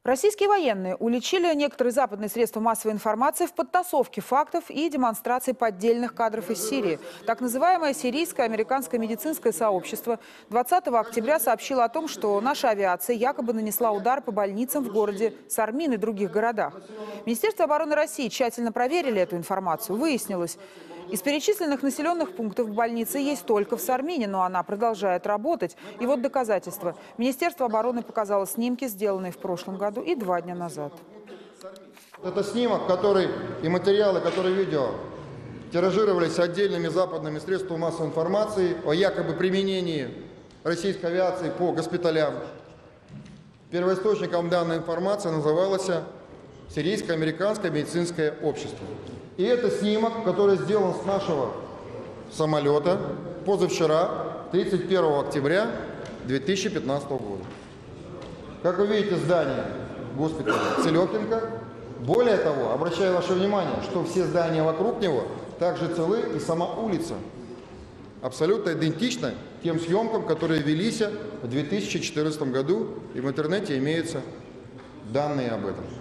Российские военные уличили некоторые западные средства массовой информации в подтасовке фактов и демонстрации поддельных кадров из Сирии. Так называемое сирийское американское медицинское сообщество 20 октября сообщило о том, что наша авиация якобы нанесла удар по больницам в городе Сармин и других городах. Министерство обороны России тщательно проверили эту информацию. Выяснилось, из перечисленных населенных пунктов больницы есть только в Сармине, но она продолжает работать. И вот доказательства. Министерство обороны показало снимки, сделанные в прошлом году и 2 дня назад. Это снимок, и материалы, видео тиражировались отдельными западными средствами массовой информации о якобы применении российской авиации по госпиталям. Первоисточником данной информации называлось Сирийско-американское медицинское общество. И это снимок, который сделан с нашего самолета позавчера, 31 октября 2015 года. Как вы видите, здание госпиталя Целёпкинка. Более того, обращаю ваше внимание, что все здания вокруг него также целы, и сама улица абсолютно идентична тем съемкам, которые велись в 2014 году, и в интернете имеются данные об этом.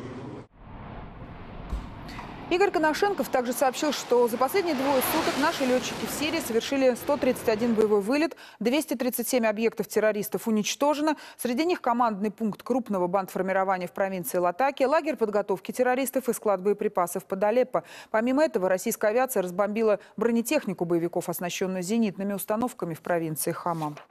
Игорь Коношенков также сообщил, что за последние 2 суток наши летчики в Сирии совершили 131 боевой вылет, 237 объектов террористов уничтожено. Среди них командный пункт крупного бандформирования в провинции Латакия, лагерь подготовки террористов и склад боеприпасов под Алеппо. Помимо этого, российская авиация разбомбила бронетехнику боевиков, оснащенную зенитными установками в провинции Хама.